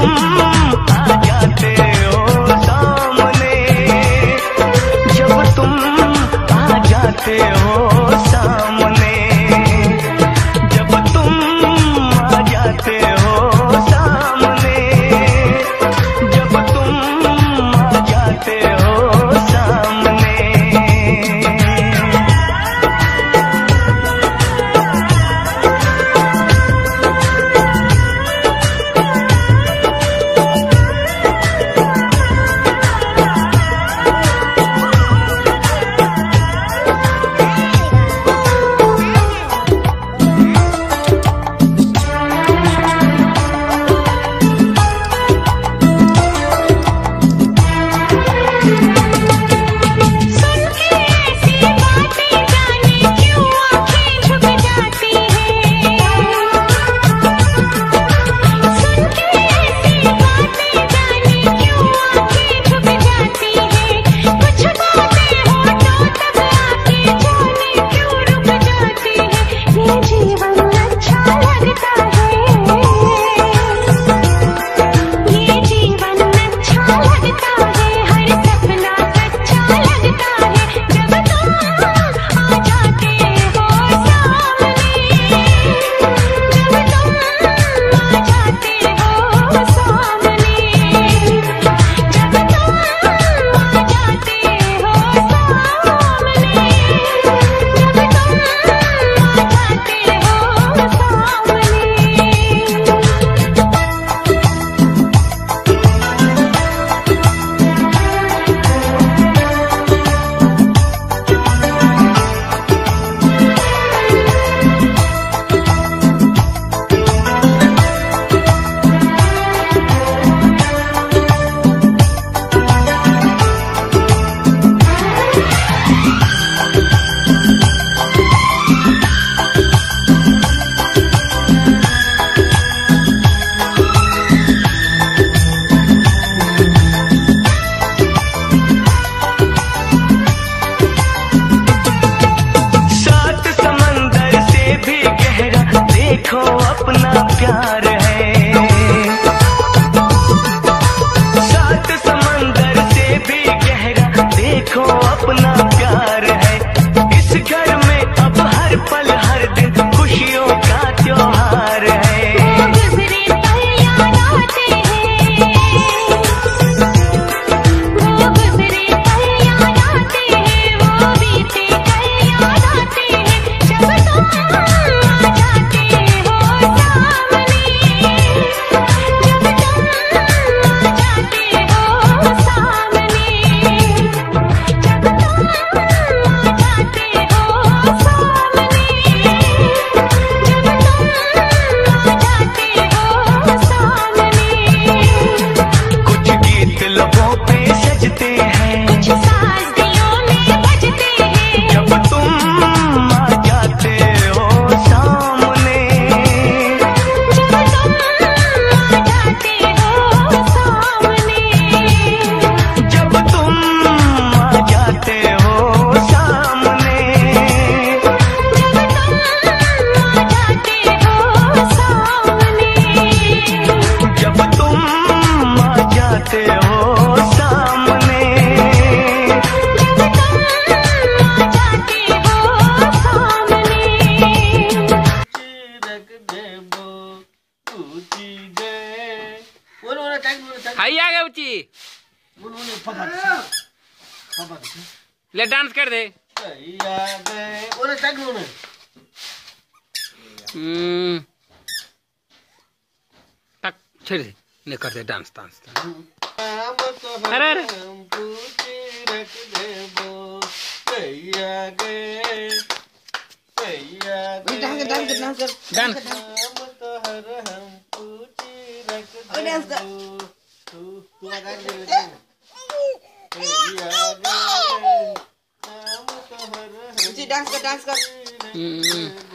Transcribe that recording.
आ जाते हो सामने, जब तुम आ जाते हो सामने, जब तुम आ जाते हो सामने, जब तुम आ जाते हो सामने। देखो अपना प्यार है, सात समंदर से भी गहरा देखो अपना प्यार है। इस घर में अब हर पल हर दिन खुशियों का त्योहार है। गुजरे पल याद आते हैं, वो गुजरे पल याद आते हैं, वो बीते पल याद आते हैं। जब तुम आ जाते ले डांस कर दे। तक छेड़ दे, ले कर दे डांस डांस। अरे अरे डांस कर